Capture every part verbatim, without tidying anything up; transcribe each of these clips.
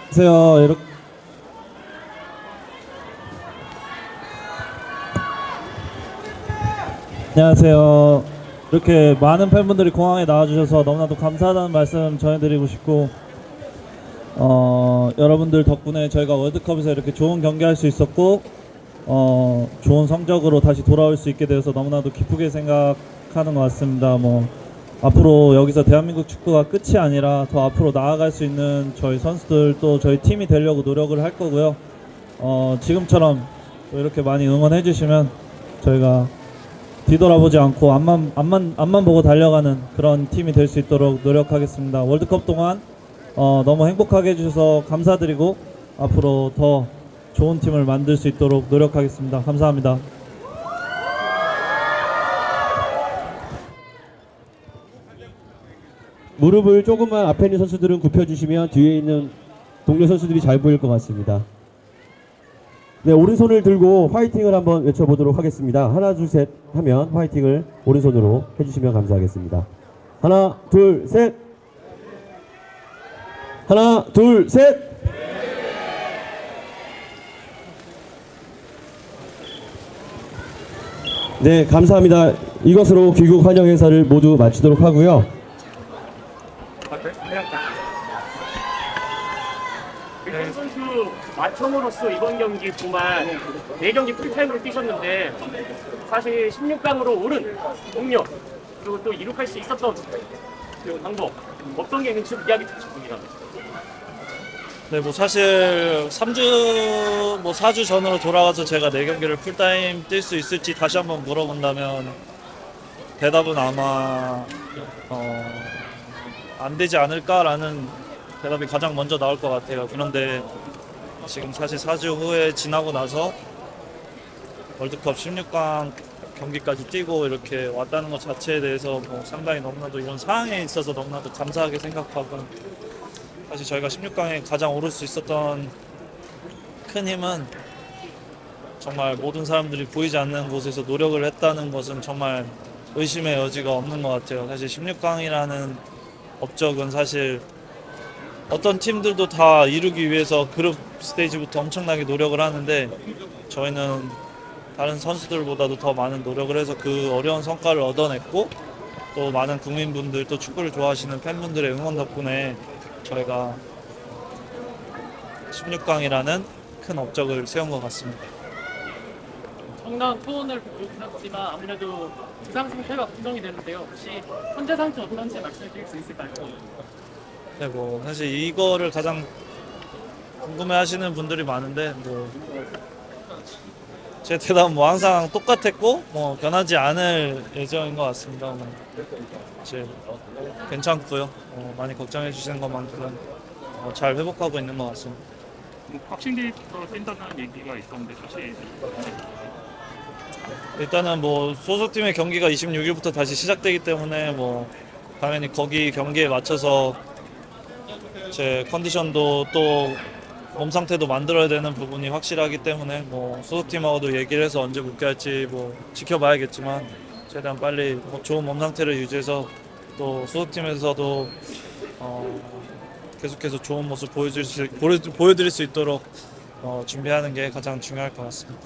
안녕하세요. 이렇게 안녕하세요. 이렇게 많은 팬분들이 공항에 나와주셔서 너무나도 감사하다는 말씀 전해드리고 싶고, 어, 여러분들 덕분에 저희가 월드컵에서 이렇게 좋은 경기할 수 있었고, 어, 좋은 성적으로 다시 돌아올 수 있게 되어서 너무나도 기쁘게 생각하는 것 같습니다. 뭐 앞으로 여기서 대한민국 축구가 끝이 아니라 더 앞으로 나아갈 수 있는 저희 선수들 또 저희 팀이 되려고 노력을 할 거고요. 어, 지금처럼 또 이렇게 많이 응원해 주시면 저희가 뒤돌아보지 않고 앞만, 앞만, 앞만 보고 달려가는 그런 팀이 될 수 있도록 노력하겠습니다. 월드컵 동안 어, 너무 행복하게 해주셔서 감사드리고 앞으로 더 좋은 팀을 만들 수 있도록 노력하겠습니다. 감사합니다. 무릎을 조금만 앞에 있는 선수들은 굽혀주시면 뒤에 있는 동료 선수들이 잘 보일 것 같습니다. 네, 오른손을 들고 화이팅을 한번 외쳐보도록 하겠습니다. 하나, 둘, 셋 하면 화이팅을 오른손으로 해주시면 감사하겠습니다. 하나, 둘, 셋! 하나, 둘, 셋! 네, 감사합니다. 이것으로 귀국 환영 행사를 모두 마치도록 하고요. 네. 선수 마청으로서 이번 경기 정말 네 경기 풀타임으로 뛰셨는데 사실 십육 강으로 오른 동력 그리고 또 이룩할 수 있었던 그 방법 어떤 게 있는지 이야기 듣고 싶습니다. 네, 뭐 사실 삼 주, 뭐 사 주 전으로 돌아가서 제가 네 경기를 풀타임 뛸 수 있을지 다시 한번 물어본다면 대답은 아마 어, 안 되지 않을까라는 대답이 가장 먼저 나올 것 같아요. 그런데 지금 사실 사 주 후에 지나고 나서 월드컵 십육 강 경기까지 뛰고 이렇게 왔다는 것 자체에 대해서 뭐 상당히 너무나도 이런 상황에 있어서 너무나도 감사하게 생각하고, 사실 저희가 십육 강에 가장 오를 수 있었던 큰 힘은 정말 모든 사람들이 보이지 않는 곳에서 노력을 했다는 것은 정말 의심의 여지가 없는 것 같아요. 사실 십육 강이라는 업적은 사실 어떤 팀들도 다 이루기 위해서 그룹 스테이지부터 엄청나게 노력을 하는데 저희는 다른 선수들보다도 더 많은 노력을 해서 그 어려운 성과를 얻어냈고, 또 많은 국민분들 또 축구를 좋아하시는 팬분들의 응원 덕분에 저희가 십육 강이라는 큰 업적을 세운 것 같습니다. 청량 투혼을 보여주셨지만 아무래도 부상 상태가 걱정이 되는데요. 혹시 현재 상태 어떤지 말씀해 주실 수 있을까요? 네, 뭐 사실 이거를 가장 궁금해하시는 분들이 많은데 뭐 제 대답은 뭐 항상 똑같았고 뭐 변하지 않을 예정인 것 같습니다. 뭐 이제 괜찮고요. 어, 많이 걱정해 주시는 것만큼 어, 잘 회복하고 있는 것 같습니다. 확신기부터 뛴다는 얘기가 있었는데 사실 일단은 뭐 소속팀의 경기가 이십육 일부터 다시 시작되기 때문에 뭐 당연히 거기 경기에 맞춰서 제 컨디션도 또 몸 상태도 만들어야 되는 부분이 확실하기 때문에 뭐 소속팀하고도 얘기를 해서 언제 복귀할지 뭐 지켜봐야겠지만 최대한 빨리 뭐 좋은 몸 상태를 유지해서 또 소속팀에서도 어 계속해서 좋은 모습 보여줄 수, 보여드릴 수 있도록 어 준비하는 게 가장 중요할 것 같습니다.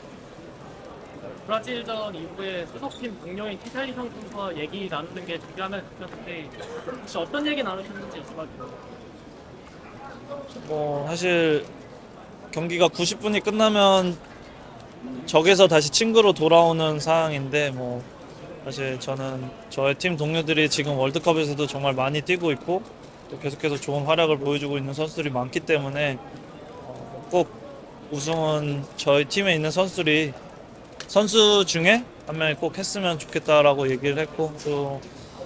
브라질전 이후에 소속팀 동료인 티샬리성 선수와 얘기 나누는 게 중요하면 좋겠는데 혹시 어떤 얘기 나누셨는지 여쭤봐주세요. 뭐 사실 경기가 구십 분이 끝나면 적에서 다시 친구로 돌아오는 상황인데 뭐 사실 저는 저의 팀 동료들이 지금 월드컵에서도 정말 많이 뛰고 있고 또 계속해서 좋은 활약을 보여주고 있는 선수들이 많기 때문에 어 꼭 우승은 저희 팀에 있는 선수들이 선수 중에 한 명이 꼭 했으면 좋겠다라고 얘기를 했고, 또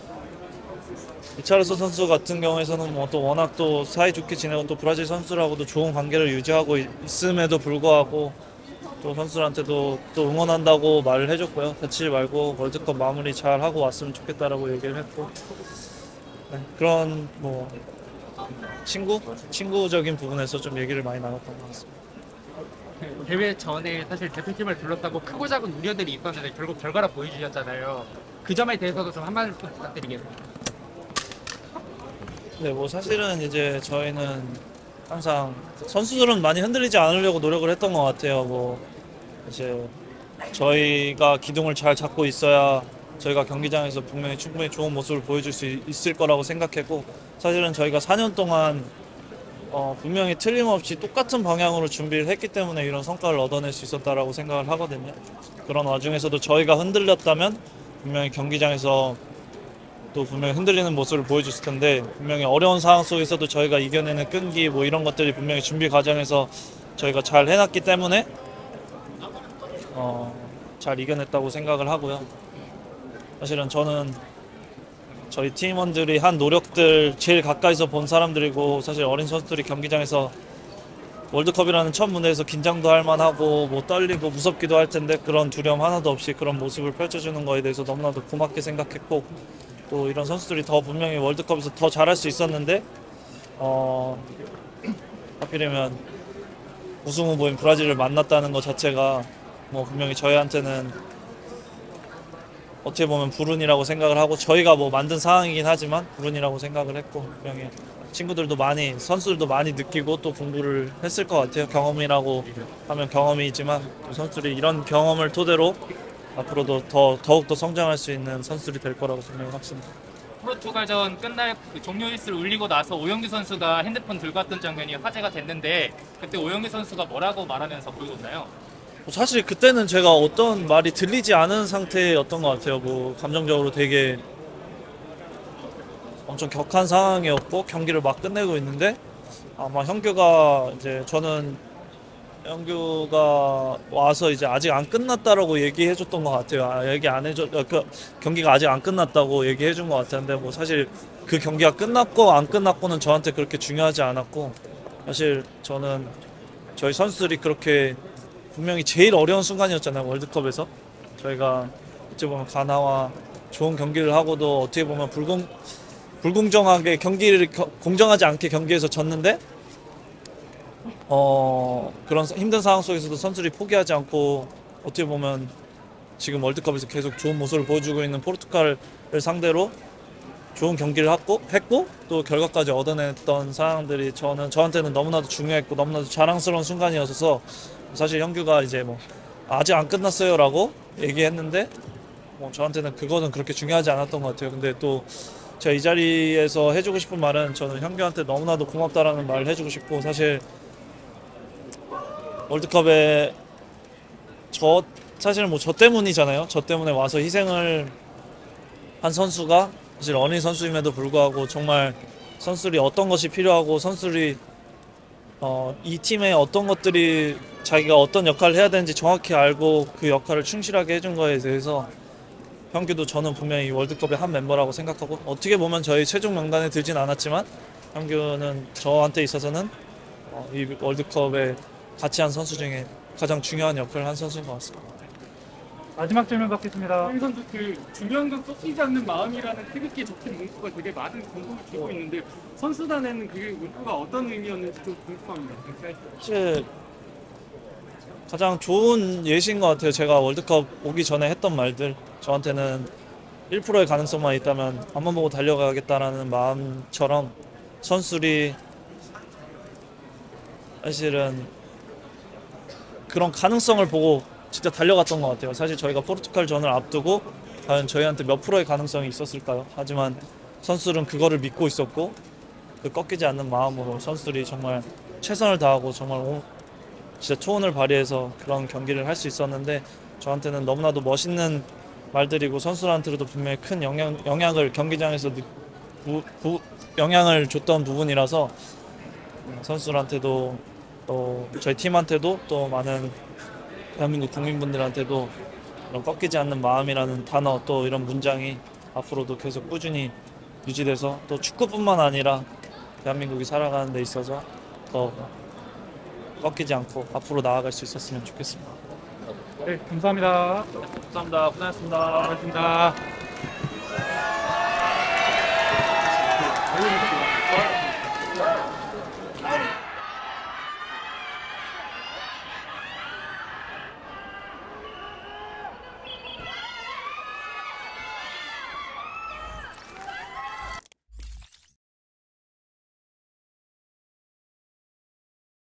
리차르소 선수 같은 경우에서는 뭐 또 워낙 또 사이좋게 지내고 또 브라질 선수라고도 좋은 관계를 유지하고 있음에도 불구하고 또 선수들한테도 또 응원한다고 말을 해줬고요. 다치지 말고 월드컵 마무리 잘 하고 왔으면 좋겠다라고 얘기를 했고, 네, 그런 뭐 친구 친구적인 부분에서 좀 얘기를 많이 나눴던 것 같습니다. 대회 전에 사실 대표팀을 둘렀다고 크고 작은 우려들이 있었는데 결국 결과를 보여주셨잖아요. 그 점에 대해서도 좀 한마디 부탁드리겠습니다. 네, 뭐 사실은 이제 저희는 항상 선수들은 많이 흔들리지 않으려고 노력을 했던 것 같아요. 뭐 이제 저희가 기둥을 잘 잡고 있어야 저희가 경기장에서 분명히 충분히 좋은 모습을 보여줄 수 있을 거라고 생각했고, 사실은 저희가 사 년 동안 어, 분명히 틀림없이 똑같은 방향으로 준비를 했기 때문에 이런 성과를 얻어낼 수 있었다라고 생각을 하거든요. 그런 와중에서도 저희가 흔들렸다면 분명히 경기장에서 또 분명히 흔들리는 모습을 보여줬을 텐데, 분명히 어려운 상황 속에서도 저희가 이겨내는 끈기 뭐 이런 것들이 분명히 준비 과정에서 저희가 잘 해놨기 때문에 어, 잘 이겨냈다고 생각을 하고요. 사실은 저는 저희 팀원들이 한 노력들 제일 가까이서 본 사람들이고, 사실 어린 선수들이 경기장에서 월드컵이라는 첫 무대에서 긴장도 할 만하고 뭐 떨리고 무섭기도 할 텐데 그런 두려움 하나도 없이 그런 모습을 펼쳐주는 거에 대해서 너무나도 고맙게 생각했고, 또 이런 선수들이 더 분명히 월드컵에서 더 잘할 수 있었는데 어, 하필이면 우승 후보인 브라질을 만났다는 것 자체가 뭐 분명히 저희한테는 어떻게 보면 불운이라고 생각을 하고, 저희가 뭐 만든 상황이긴 하지만 불운이라고 생각을 했고, 분명히 친구들도 많이, 선수들도 많이 느끼고 또 공부를 했을 것 같아요. 경험이라고 하면 경험이지만 또 선수들이 이런 경험을 토대로 앞으로도 더 더욱더 성장할 수 있는 선수들이 될 거라고 분명히 확신합니다. 포르투갈전 끝날 그 종료 휘슬 울리고 나서 오영규 선수가 핸드폰 들고 왔던 장면이 화제가 됐는데, 그때 오영규 선수가 뭐라고 말하면서 보여줬나요? 사실 그때는 제가 어떤 말이 들리지 않은 상태였던 것 같아요. 뭐 감정적으로 되게 엄청 격한 상황이었고 경기를 막 끝내고 있는데, 아마 형규가 이제 저는 형규가 와서 이제 아직 안 끝났다라고 얘기해줬던 것 같아요. 아, 얘기 안 해줘, 그 경기가 아직 안 끝났다고 얘기해준 것 같았는데, 뭐 사실 그 경기가 끝났고 안 끝났고는 저한테 그렇게 중요하지 않았고, 사실 저는 저희 선수들이 그렇게 분명히 제일 어려운 순간이었잖아요. 월드컵에서 저희가 어찌 보면 가나와 좋은 경기를 하고도 어떻게 보면 불공 불공정하게 경기를 겨, 공정하지 않게 경기에서 졌는데, 어 그런 힘든 상황 속에서도 선수들이 포기하지 않고 어떻게 보면 지금 월드컵에서 계속 좋은 모습을 보여주고 있는 포르투갈을 상대로 좋은 경기를 했고, 했고 또 결과까지 얻어냈던 상황들이 저는 저한테는 너무나도 중요했고 너무나도 자랑스러운 순간이어서, 사실 형규가 이제 뭐 아직 안 끝났어요라고 얘기했는데 뭐 저한테는 그거는 그렇게 중요하지 않았던 것 같아요. 근데 또 제가 이 자리에서 해주고 싶은 말은, 저는 형규한테 너무나도 고맙다라는 말을 해주고 싶고, 사실 월드컵에 저 사실은 뭐 저 때문이잖아요. 저 때문에 와서 희생을 한 선수가 사실 어린 선수임에도 불구하고 정말 선수들이 어떤 것이 필요하고 선수들이 어, 이 팀에 어떤 것들이 자기가 어떤 역할을 해야 되는지 정확히 알고 그 역할을 충실하게 해준 거에 대해서 형규도 저는 분명히 월드컵의 한 멤버라고 생각하고, 어떻게 보면 저희 최종 명단에 들진 않았지만 형규는 저한테 있어서는 어, 이 월드컵에 같이 한 선수 중에 가장 중요한 역할을 한 선수인 것 같습니다. 마지막 질문 받겠습니다. 황 선수 그 주변과 꺾이지 않는 마음이라는 태극기에 적힌 문구가 되게 많은 공통을 띠고 있는데, 선수단에는 그 문구가 어떤 의미였는지 좀 궁금합니다. 사실 가장 좋은 예시인 것 같아요. 제가 월드컵 오기 전에 했던 말들, 저한테는 일 퍼센트의 가능성만 있다면 앞만 보고 달려가겠다라는 마음처럼 선수들이 사실은 그런 가능성을 보고 진짜 달려갔던 것 같아요. 사실 저희가 포르투갈전을 앞두고 과연 저희한테 몇 프로의 가능성이 있었을까요? 하지만 선수들은 그거를 믿고 있었고, 그 꺾이지 않는 마음으로 선수들이 정말 최선을 다하고 정말 오, 진짜 초원을 발휘해서 그런 경기를 할 수 있었는데, 저한테는 너무나도 멋있는 말들이고 선수들한테도 분명히 큰 영향, 영향을 경기장에서 느, 부, 부, 영향을 줬던 부분이라서 선수들한테도 또 저희 팀한테도 또 많은 대한민국 국민분들한테도 이런 꺾이지 않는 마음이라는 단어, 또 이런 문장이 앞으로도 계속 꾸준히 유지돼서 또 축구뿐만 아니라 대한민국이 살아가는 데 있어서 더 꺾이지 않고 앞으로 나아갈 수 있었으면 좋겠습니다. 네, 감사합니다. 감사합니다. 고생하셨습니다. 고맙습니다.